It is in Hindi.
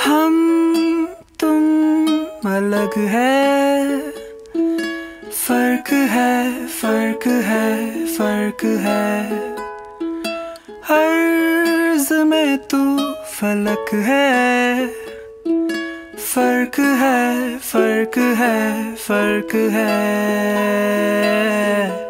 हम तुम अलग है, फर्क है, फर्क है, फर्क है। अर्ज़ में तू फलक है, फर्क है, फर्क है, फर्क है।